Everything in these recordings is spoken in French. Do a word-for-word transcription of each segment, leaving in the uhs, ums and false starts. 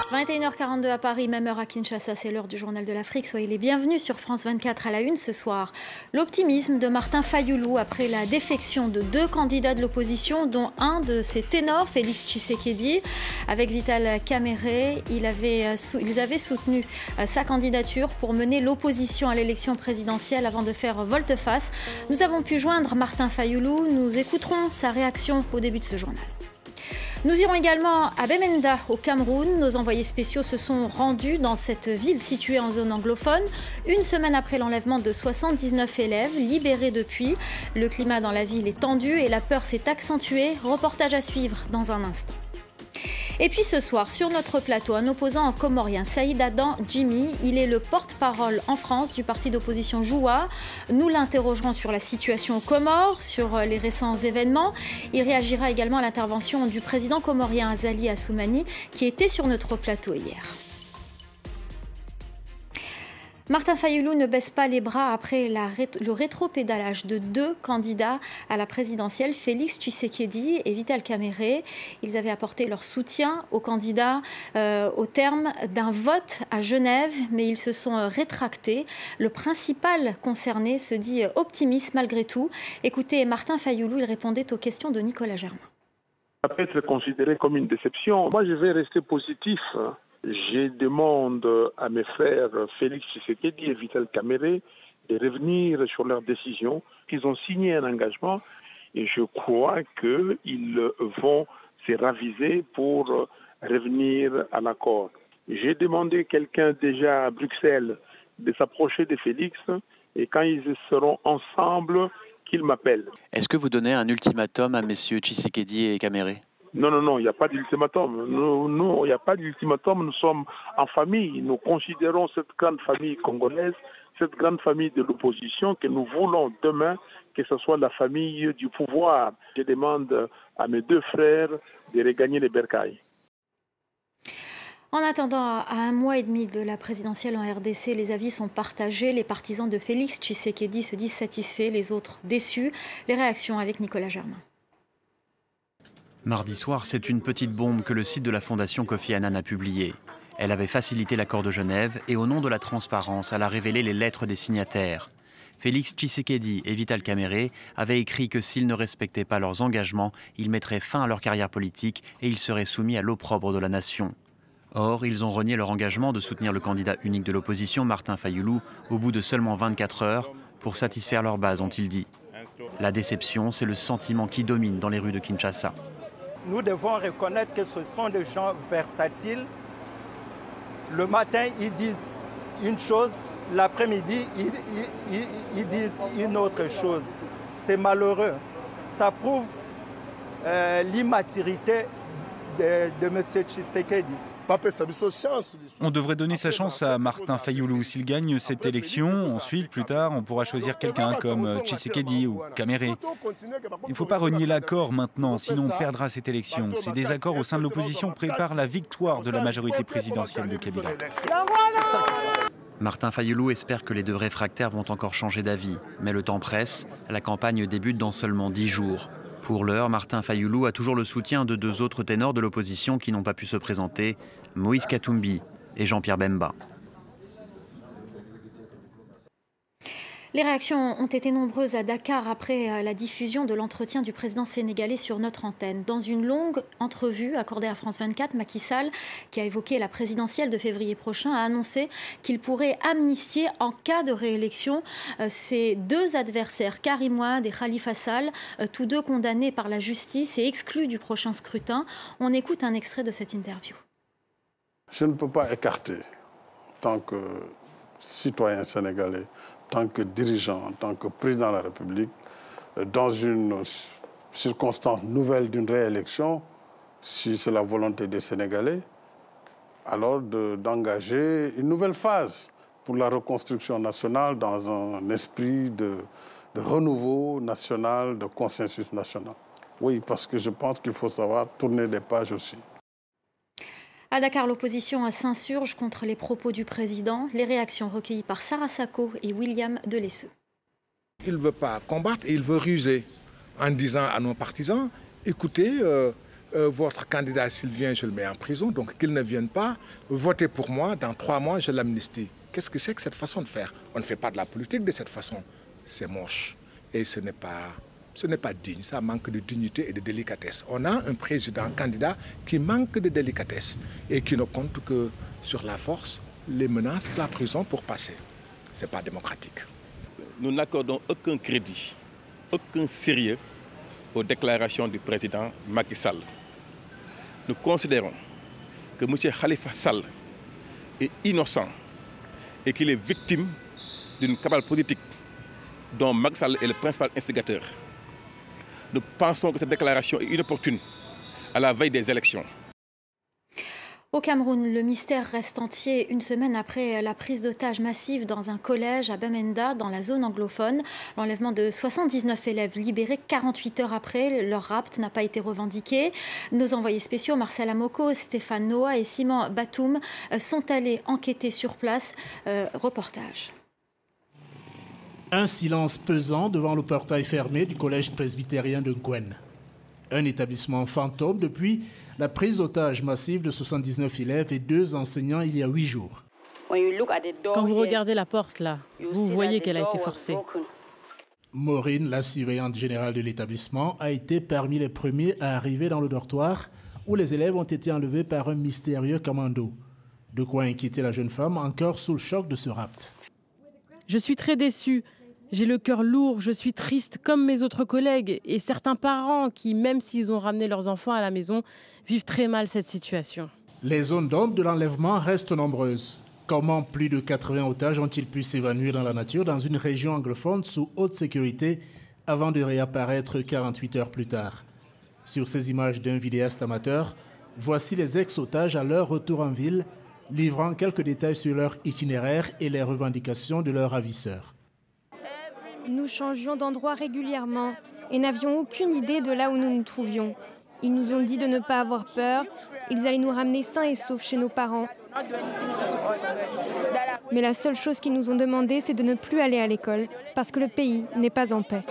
vingt et une heures quarante-deux à Paris, même heure à Kinshasa, c'est l'heure du Journal de l'Afrique. Soyez les bienvenus sur France vingt-quatre à la une ce soir. L'optimisme de Martin Fayulu après la défection de deux candidats de l'opposition, dont un de ses ténors, Félix Tshisekedi. Avec Vital Kamerhe, il avait, ils avaient soutenu sa candidature pour mener l'opposition à l'élection présidentielle avant de faire volte-face. Nous avons pu joindre Martin Fayulu. Nous écouterons sa réaction au début de ce journal. Nous irons également à Bamenda, au Cameroun. Nos envoyés spéciaux se sont rendus dans cette ville située en zone anglophone, une semaine après l'enlèvement de soixante-dix-neuf élèves, libérés depuis. Le climat dans la ville est tendu et la peur s'est accentuée. Reportage à suivre dans un instant. Et puis ce soir, sur notre plateau, un opposant comorien, Saïd Adam Jimmy. Il est le porte-parole en France du parti d'opposition Joua. Nous l'interrogerons sur la situation aux Comores, sur les récents événements. Il réagira également à l'intervention du président comorien Azali Assoumani, qui était sur notre plateau hier. Martin Fayulu ne baisse pas les bras après la, le rétropédalage de deux candidats à la présidentielle, Félix Tshisekedi et Vital Kamerhe. Ils avaient apporté leur soutien aux candidats euh, au terme d'un vote à Genève, mais ils se sont rétractés. Le principal concerné se dit optimiste malgré tout. Écoutez, Martin Fayulu, il répondait aux questions de Nicolas Germain. Ça peut être considéré comme une déception. Moi, je vais rester positif. Je demande à mes frères Félix Tshisekedi et Vital Kamerhe de revenir sur leur décision. Ils ont signé un engagement et je crois qu'ils vont se raviser pour revenir à l'accord. J'ai demandé à quelqu'un déjà à Bruxelles de s'approcher de Félix et quand ils seront ensemble, qu'ils m'appellent. Est-ce que vous donnez un ultimatum à messieurs Tshisekedi et Kamerhe ? Non, non, non, il n'y a pas d'ultimatum. Nous, nous, il n'y a pas d'ultimatum. Nous sommes en famille. Nous considérons cette grande famille congolaise, cette grande famille de l'opposition que nous voulons demain que ce soit la famille du pouvoir. Je demande à mes deux frères de regagner les bercailles. En attendant, à un mois et demi de la présidentielle en R D C, les avis sont partagés. Les partisans de Félix Tshisekedi se disent satisfaits, les autres déçus. Les réactions avec Nicolas Germain. Mardi soir, c'est une petite bombe que le site de la Fondation Kofi Annan a publiée. Elle avait facilité l'accord de Genève et au nom de la transparence, elle a révélé les lettres des signataires. Félix Tshisekedi et Vital Kamerhe avaient écrit que s'ils ne respectaient pas leurs engagements, ils mettraient fin à leur carrière politique et ils seraient soumis à l'opprobre de la nation. Or, ils ont renié leur engagement de soutenir le candidat unique de l'opposition, Martin Fayulu, au bout de seulement vingt-quatre heures, pour satisfaire leur base, ont-ils dit. La déception, c'est le sentiment qui domine dans les rues de Kinshasa. Nous devons reconnaître que ce sont des gens versatiles. Le matin, ils disent une chose, l'après-midi, ils, ils, ils, ils disent une autre chose. C'est malheureux. Ça prouve euh, l'immaturité de, de M. Tshisekedi. On devrait donner sa chance à Martin Fayulu. S'il gagne cette élection, ensuite, plus tard, on pourra choisir quelqu'un comme Tshisekedi ou Kamerhe. Il ne faut pas renier l'accord maintenant, sinon on perdra cette élection. Ces désaccords au sein de l'opposition préparent la victoire de la majorité présidentielle de Kabila. Martin Fayulu espère que les deux réfractaires vont encore changer d'avis. Mais le temps presse, la campagne débute dans seulement dix jours. Pour l'heure, Martin Fayulu a toujours le soutien de deux autres ténors de l'opposition qui n'ont pas pu se présenter, Moïse Katumbi et Jean-Pierre Bemba. Les réactions ont été nombreuses à Dakar après la diffusion de l'entretien du président sénégalais sur notre antenne. Dans une longue entrevue accordée à France vingt-quatre, Macky Sall, qui a évoqué la présidentielle de février prochain, a annoncé qu'il pourrait amnistier en cas de réélection ses deux adversaires, Karim Wade et Khalifa Sall, tous deux condamnés par la justice et exclus du prochain scrutin. On écoute un extrait de cette interview. Je ne peux pas écarter, tant que citoyen sénégalais, en tant que dirigeant, en tant que président de la République, dans une circonstance nouvelle d'une réélection, si c'est la volonté des Sénégalais, alors d'engager de, une nouvelle phase pour la reconstruction nationale dans un esprit de, de renouveau national, de consensus national. Oui, parce que je pense qu'il faut savoir tourner des pages aussi. À Dakar, l'opposition s'insurge contre les propos du président. Les réactions recueillies par Sarah Sako et William Delesseux. Il ne veut pas combattre, il veut ruser en disant à nos partisans, écoutez, euh, euh, votre candidat, s'il vient, je le mets en prison, donc qu'il ne vienne pas, votez pour moi, dans trois mois, je l'amnistie. Qu'est-ce que c'est que cette façon de faire? On ne fait pas de la politique de cette façon. C'est moche et ce n'est pas, ce n'est pas digne, ça manque de dignité et de délicatesse. On a un président candidat qui manque de délicatesse et qui ne compte que sur la force, les menaces, la prison pour passer. Ce n'est pas démocratique. Nous n'accordons aucun crédit, aucun sérieux aux déclarations du président Macky Sall. Nous considérons que M. Khalifa Sall est innocent et qu'il est victime d'une cabale politique dont Macky Sall est le principal instigateur. Nous pensons que cette déclaration est inopportune à la veille des élections. Au Cameroun, le mystère reste entier une semaine après la prise d'otages massive dans un collège à Bamenda, dans la zone anglophone. L'enlèvement de soixante-dix-neuf élèves libérés quarante-huit heures après, leur rapt n'a pas été revendiqué. Nos envoyés spéciaux, Marcel Amoko, Stéphane Noah et Simon Batoum, sont allés enquêter sur place. Euh, reportage. Un silence pesant devant le portail fermé du collège presbytérien de Gwen. Un établissement fantôme depuis la prise d'otage massive de soixante-dix-neuf élèves et deux enseignants il y a huit jours. Quand vous regardez la porte là, vous voyez qu'elle a été forcée. Maureen, la surveillante générale de l'établissement, a été parmi les premiers à arriver dans le dortoir où les élèves ont été enlevés par un mystérieux commando. De quoi inquiéter la jeune femme encore sous le choc de ce rapt. Je suis très déçue. J'ai le cœur lourd, je suis triste comme mes autres collègues et certains parents qui, même s'ils ont ramené leurs enfants à la maison, vivent très mal cette situation. Les zones d'ombre de l'enlèvement restent nombreuses. Comment plus de quatre-vingts otages ont-ils pu s'évanouir dans la nature dans une région anglophone sous haute sécurité avant de réapparaître quarante-huit heures plus tard? Sur ces images d'un vidéaste amateur, voici les ex-otages à leur retour en ville, livrant quelques détails sur leur itinéraire et les revendications de leurs ravisseurs. Nous changions d'endroit régulièrement et n'avions aucune idée de là où nous nous trouvions. Ils nous ont dit de ne pas avoir peur, ils allaient nous ramener sains et saufs chez nos parents. Mais la seule chose qu'ils nous ont demandé, c'est de ne plus aller à l'école, parce que le pays n'est pas en paix.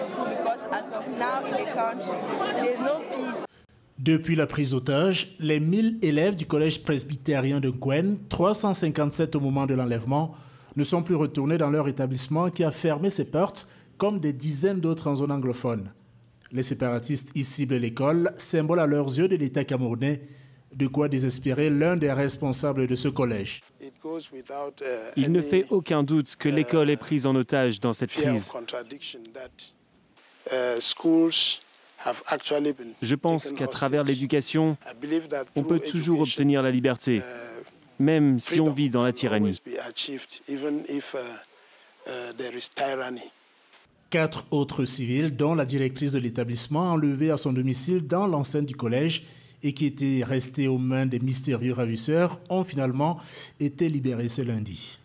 Depuis la prise d'otage, les mille élèves du collège presbytérien de Gwen, trois cent cinquante-sept au moment de l'enlèvement, ne sont plus retournés dans leur établissement qui a fermé ses portes, comme des dizaines d'autres en zone anglophone. Les séparatistes y ciblent l'école, symbole à leurs yeux de l'État camerounais, de quoi désespérer l'un des responsables de ce collège. Il ne fait aucun doute que l'école est prise en otage dans cette crise. Je pense qu'à travers l'éducation, on peut toujours obtenir la liberté, même si on vit dans la tyrannie. Quatre autres civils, dont la directrice de l'établissement, enlevée à son domicile dans l'enceinte du collège et qui étaient restés aux mains des mystérieux ravisseurs, ont finalement été libérés ce lundi.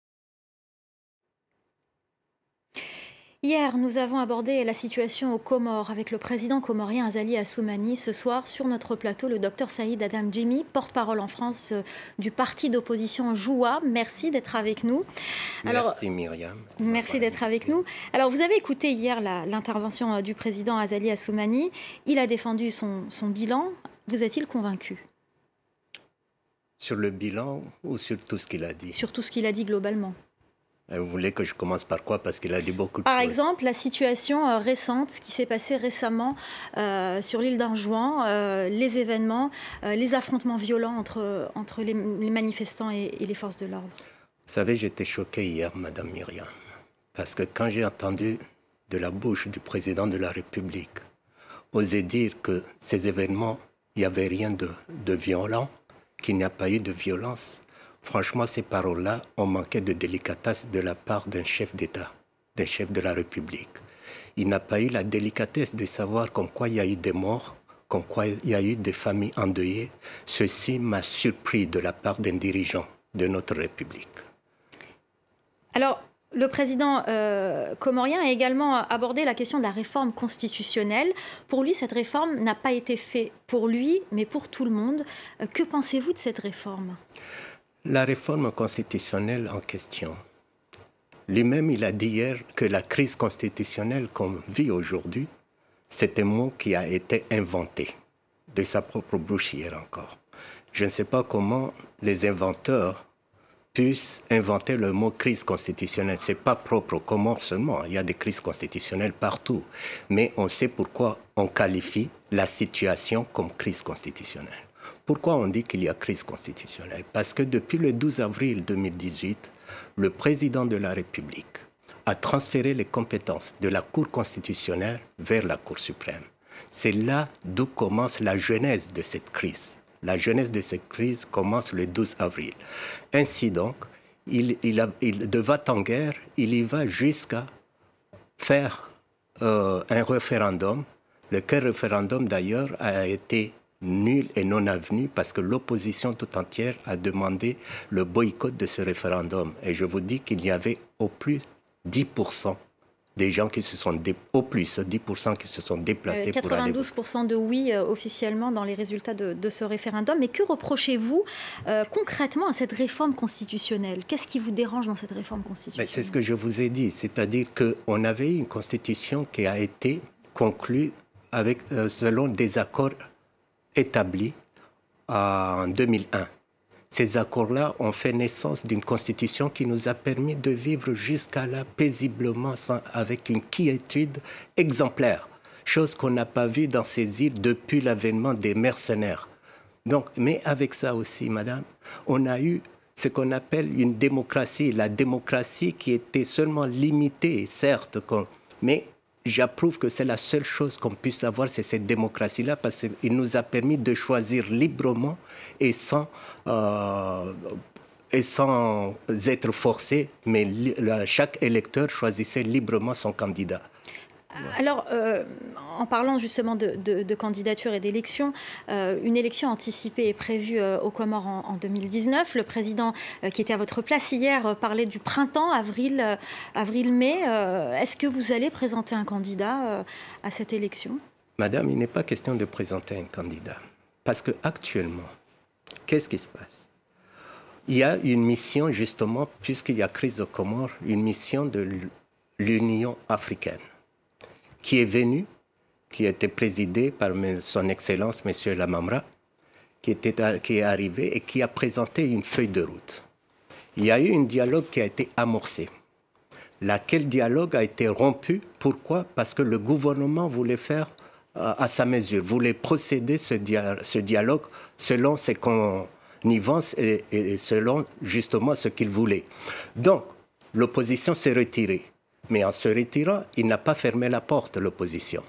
Hier, nous avons abordé la situation aux Comores avec le président comorien Azali Assoumani. Ce soir, sur notre plateau, le docteur Saïd Adam Djimi, porte-parole en France du parti d'opposition Joua. Merci d'être avec nous. Alors, merci Myriam. Merci d'être avec nous. Alors, vous avez écouté hier l'intervention du président Azali Assoumani. Il a défendu son, son bilan. Vous a-t-il convaincu? Sur le bilan ou sur tout ce qu'il a dit? Sur tout ce qu'il a dit globalement. Vous voulez que je commence par quoi? Parce qu'il a dit beaucoup de Par choses. Par exemple, la situation euh, récente, ce qui s'est passé récemment euh, sur l'île d'Anjouan, euh, les événements, euh, les affrontements violents entre, entre les, les manifestants et, et les forces de l'ordre. Vous savez, j'étais choqué hier, Madame Myriam, parce que quand j'ai entendu de la bouche du président de la République oser dire que ces événements, il n'y avait rien de, de violent, qu'il n'y a pas eu de violence, franchement, ces paroles-là ont manqué de délicatesse de la part d'un chef d'État, d'un chef de la République. Il n'a pas eu la délicatesse de savoir comme quoi il y a eu des morts, comme quoi il y a eu des familles endeuillées. Ceci m'a surpris de la part d'un dirigeant de notre République. Alors, le président euh, comorien a également abordé la question de la réforme constitutionnelle. Pour lui, cette réforme n'a pas été faite pour lui, mais pour tout le monde. Que pensez-vous de cette réforme ? La réforme constitutionnelle en question. Lui-même, il a dit hier que la crise constitutionnelle qu'on vit aujourd'hui, c'est un mot qui a été inventé. de sa propre bouche hier encore. Je ne sais pas comment les inventeurs puissent inventer le mot crise constitutionnelle. Ce n'est pas propre au Comores seulement, il y a des crises constitutionnelles partout. Mais on sait pourquoi on qualifie la situation comme crise constitutionnelle. Pourquoi on dit qu'il y a crise constitutionnelle? Parce que depuis le douze avril deux mille dix-huit, le président de la République a transféré les compétences de la Cour constitutionnelle vers la Cour suprême. C'est là d'où commence la genèse de cette crise. La genèse de cette crise commence le douze avril. Ainsi donc, il, il, a, il de va en guerre, il y va jusqu'à faire euh, un référendum, lequel référendum d'ailleurs a été nul et non avenu parce que l'opposition tout entière a demandé le boycott de ce référendum. Et je vous dis qu'il y avait au plus dix pour cent des gens qui se sont, dé... au plus dix pour cent qui se sont déplacés euh, quatre-vingt-douze pour cent pour aller... de oui euh, officiellement dans les résultats de, de ce référendum. Mais que reprochez-vous euh, concrètement à cette réforme constitutionnelle? Qu'est-ce qui vous dérange dans cette réforme constitutionnelle? C'est ce que je vous ai dit, c'est-à-dire qu'on avait une constitution qui a été conclue avec, euh, selon des accords établis en deux mille un. Ces accords-là ont fait naissance d'une constitution qui nous a permis de vivre jusqu'à là paisiblement sans, avec une quiétude exemplaire, chose qu'on n'a pas vue dans ces îles depuis l'avènement des mercenaires. Donc, mais avec ça aussi, madame, on a eu ce qu'on appelle une démocratie, la démocratie qui était seulement limitée, certes, mais j'approuve que c'est la seule chose qu'on puisse avoir, c'est cette démocratie-là, parce qu'il nous a permis de choisir librement et sans, euh, et sans être forcé, mais li, la, chaque électeur choisissait librement son candidat. Alors, euh, en parlant justement de, de, de candidature et d'élection, euh, une élection anticipée est prévue euh, aux Comores en, en deux mille dix-neuf. Le président euh, qui était à votre place hier euh, parlait du printemps, avril, euh, avril-mai. Euh, Est-ce que vous allez présenter un candidat euh, à cette élection? Madame, il n'est pas question de présenter un candidat. Parce qu'actuellement, qu'est-ce qui se passe? Il y a une mission, justement, puisqu'il y a crise aux Comores, une mission de l'Union africaine, qui est venu, qui a été présidé par son Excellence, M. Lamamra, qui, était, qui est arrivé et qui a présenté une feuille de route. Il y a eu un dialogue qui a été amorcé. Laquelle dialogue a été rompu. Pourquoi? Parce que le gouvernement voulait faire euh, à sa mesure, voulait procéder ce, dia ce dialogue selon ses connivences et, et selon justement ce qu'il voulait. Donc, l'opposition s'est retirée. Mais en se retirant, il n'a pas fermé la porte, l'opposition.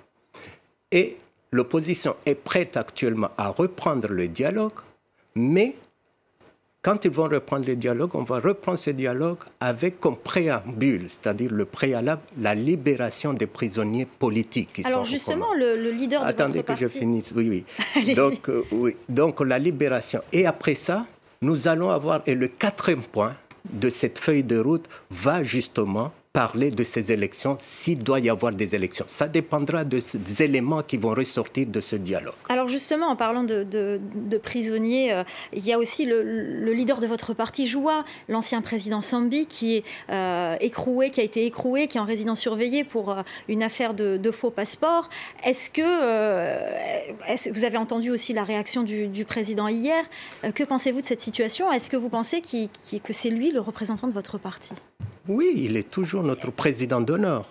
Et l'opposition est prête actuellement à reprendre le dialogue, mais quand ils vont reprendre le dialogue, on va reprendre ce dialogue avec comme préambule, c'est-à-dire le préalable, la libération des prisonniers politiques qui Alors sont justement, le, le leader de Attendez votre parti... Attendez que je finisse, oui, oui. donc, euh, oui. Donc la libération. Et après ça, nous allons avoir, et le quatrième point de cette feuille de route va justement parler de ces élections, s'il doit y avoir des élections. Ça dépendra de des éléments qui vont ressortir de ce dialogue. Alors justement, en parlant de, de, de prisonniers, euh, il y a aussi le, le leader de votre parti, Joua, l'ancien président Sambi, qui est euh, écroué, qui a été écroué, qui est en résidence surveillée pour euh, une affaire de, de faux passeports. Est-ce que euh, est-ce, vous avez entendu aussi la réaction du, du président hier? euh, Que pensez-vous de cette situation? Est-ce que vous pensez qu'il, qu'il, que c'est lui le représentant de votre parti? Oui, il est toujours notre président d'honneur.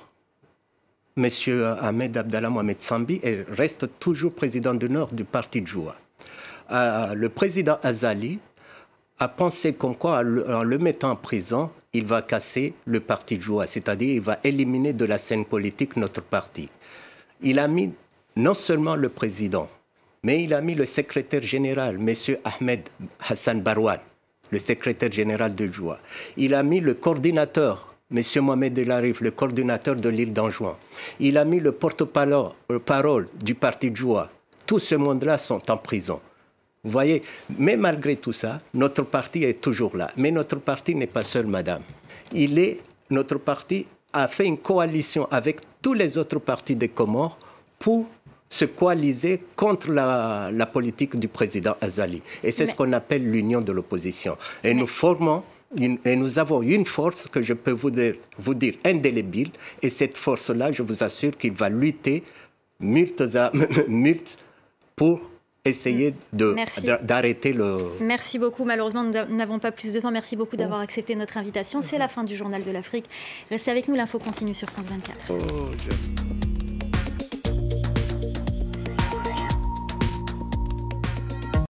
Monsieur Ahmed Abdallah Mohamed Sambi reste toujours président d'honneur du parti de Joua. Euh, le président Azali a pensé comme quoi, en le, en le mettant en prison, il va casser le parti de Joua, c'est-à-dire il va éliminer de la scène politique notre parti. Il a mis non seulement le président, mais il a mis le secrétaire général, monsieur Ahmed Hassan Barouane, le secrétaire général de Joua. Il a mis le coordinateur, M. Mohamed Delarif, le coordinateur de l'île d'Anjouan. Il a mis le porte-parole du parti de Joua. Tout ce monde-là sont en prison. Vous voyez, mais malgré tout ça, notre parti est toujours là. Mais notre parti n'est pas seul, madame. Il est, notre parti a fait une coalition avec tous les autres partis des Comores pour se coaliser contre la, la politique du président Azali. Et c'est Mais... ce qu'on appelle l'union de l'opposition. Et Mais... nous formons, une, et nous avons une force que je peux vous dire, vous dire indélébile. Et cette force-là, je vous assure qu'il va lutter multes à, multes pour essayer d'arrêter le... Merci beaucoup. Malheureusement, nous n'avons pas plus de temps. Merci beaucoup d'avoir accepté notre invitation. C'est la fin du Journal de l'Afrique. Restez avec nous, l'info continue sur France vingt-quatre. Oh, je...